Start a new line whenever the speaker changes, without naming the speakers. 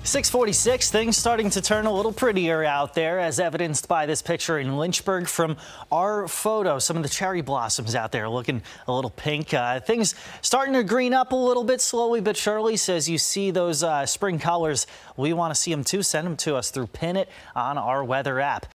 6:46, things starting to turn a little prettier out there, as evidenced by this picture in Lynchburg from RPHOTO. Some of the cherry blossoms out there looking a little pink. Things starting to green up a little bit slowly but surely. So as you see those spring colors, we want to see them too. Send them to us through Pin It on our weather app.